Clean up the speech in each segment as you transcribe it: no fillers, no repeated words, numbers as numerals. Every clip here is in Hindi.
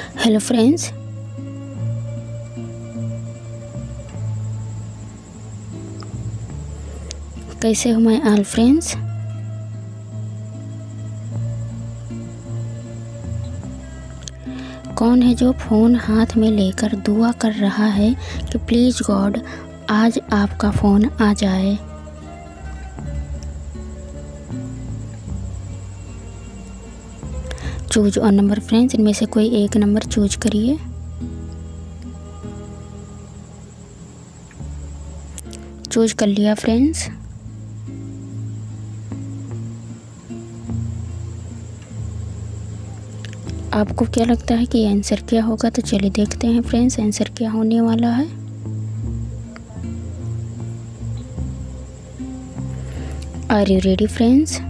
हेलो फ्रेंड्स, कैसे हो माय ऑल फ्रेंड्स। कौन है जो फ़ोन हाथ में लेकर दुआ कर रहा है कि प्लीज़ गॉड आज आपका फ़ोन आ जाए। चूज और नंबर फ्रेंड्स, इनमें से कोई एक नंबर चूज करिए। चूज कर लिया फ्रेंड्स। आपको क्या लगता है कि आंसर क्या होगा? तो चलिए देखते हैं फ्रेंड्स आंसर क्या होने वाला है। Are you ready friends?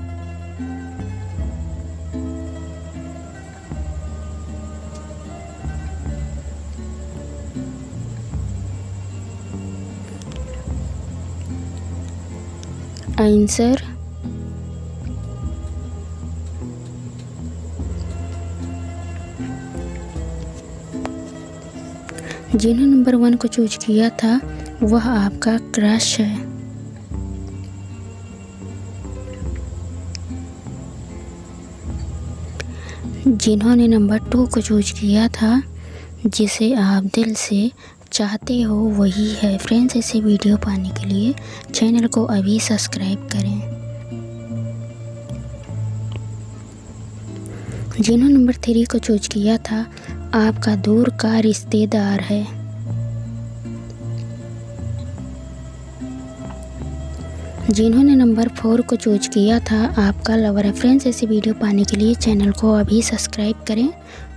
Answer जिन्होंने नंबर 1 को चूज किया था वह आपका क्रश है। जिन्होंने नंबर 2 को चूज किया था, जिसे आप दिल से चाहते हो वही है। फ्रेंड्स, ऐसे वीडियो पाने के लिए चैनल को अभी सब्सक्राइब करें। जिन्होंने नंबर 3 को चूज किया था, आपका दूर का रिश्तेदार है। जिन्होंने नंबर 4 को चूज किया था, आपका लवर है। फ्रेंड्स, ऐसे वीडियो पाने के लिए चैनल को अभी सब्सक्राइब करें